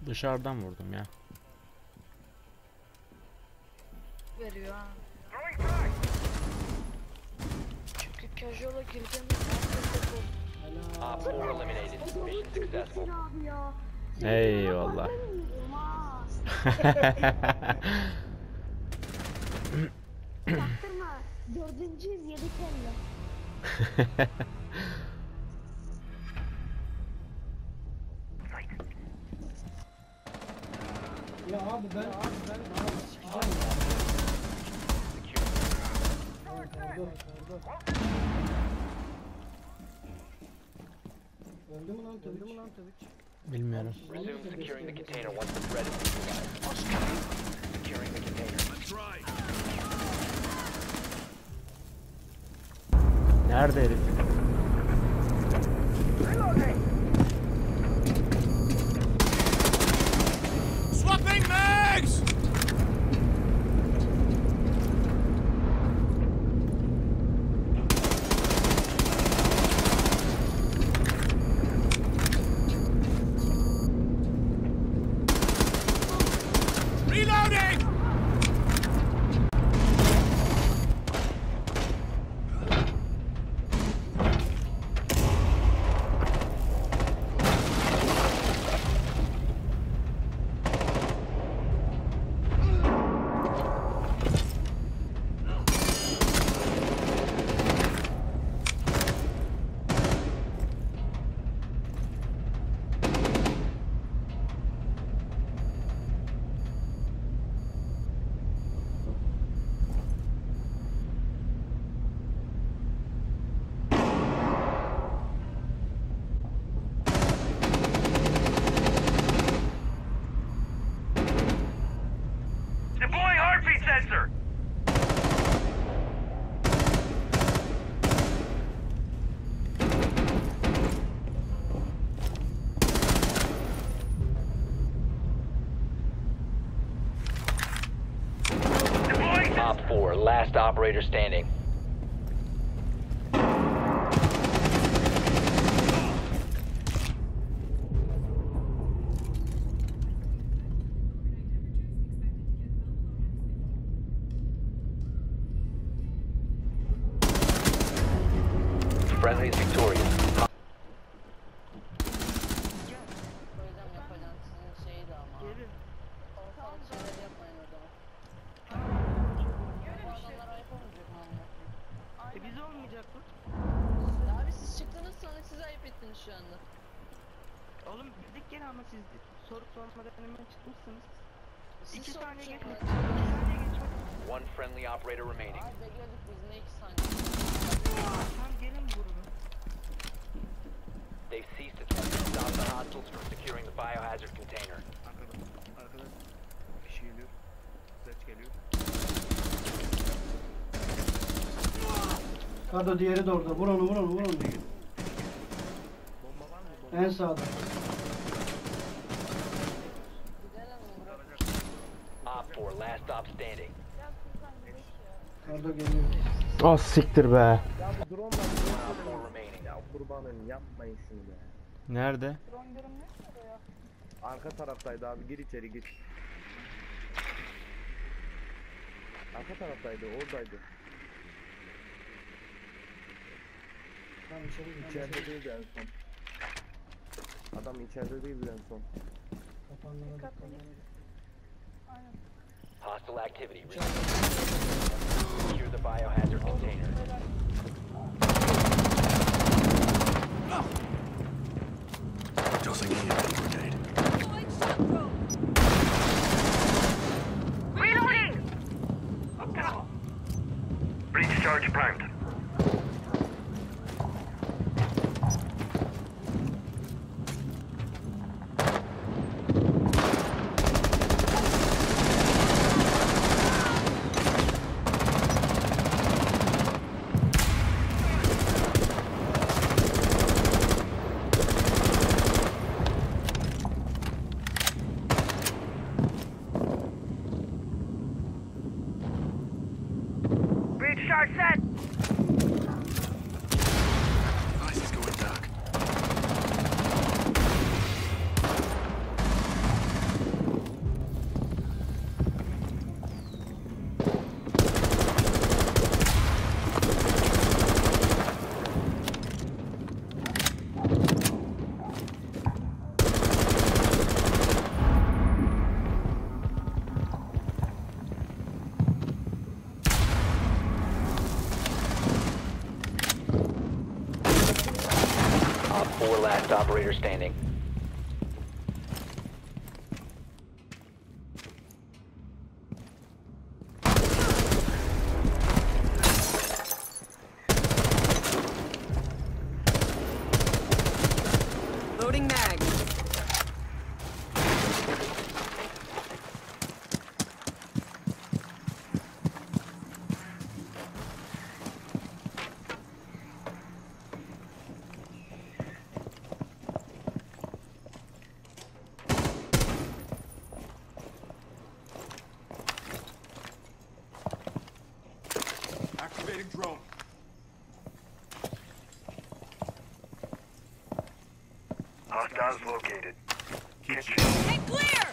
Dışarıdan vurdum ya. Veriyor ha. Çünkü casual'a girdiğimiz Op 4 eliminated. Mission successful. Eyvallah. Çaktırma. Dördüncüyüz, yedik elle. Ya abi ben öldü mü lan tabii? Bilmiyorum. Resume securing the container once the threat is neutralized. Securing the container. Nerede herif? Swapping mags! Reloading! Deploying heartbeat sensor! Op 4, last operator standing. Friendly is victorious. O yüzden yapacağım sizin şeyi de ama. Ortalık şeyler yapmayın o zaman. Bu adamlar ayıp olmayacak mı amına koyayım? Biz olmayacak mı? Abi siz çıktınız sonra siz ayıp ettiniz şu anda. Oğlum bildik gene ama siz sorup sormadan hemen çıkmışsınız. Siz 2 saniye sorun geçmedi. sorun. 2 saniye geçmedi. One friendly operator remaining. Abi bekliyorduk biz ne 2 saniye. Tam gelin vurun. They've ceased attempting to stop the hostiles from securing the biohazard container. Arkadan bir kişi geliyor. Flash geliyor. Kardo diğeri de orada. Vur onu. Bomba var mı? Bomba. En sağda. Gidelim mi bırak? Op 4, last stop standing. Kardo geliyor. Ah siktir be. Ya bu drone var. Op 4 remaining. Ya kurbanın yapmayın şunu be. Nerede? Arka taraftaydı abi, gir içeri gir. Arka taraftaydı, oradaydı. Tamam içeri gir. İçeride değildi en son. Adam içeride değildi en son. Kapanlara dikkat. Hostile activity. Secure the biohazard container. Tossing in a grenade. Reloading! Breach charge primed. 4 last operator standing. Loading mag. Activating drone. Hostiles located. Kitchen. Hey, clear!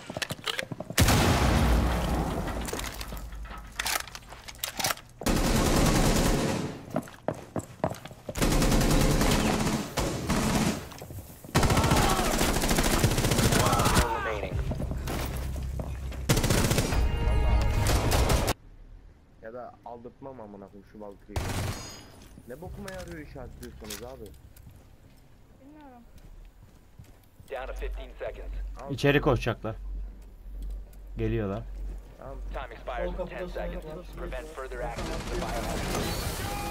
Still remaining. Ya da aldırtmam amına koyayım şu Valkyrie'yi. Ne bokuma yarıyor işaretliyorsunuz abi? Bilmiyorum. Down to 15 seconds. İçeri koşacaklar. Geliyorlar. Tamam. Time expires Sol in 10 kapıda seconds. sniper var. Prevent further access to the biohazard.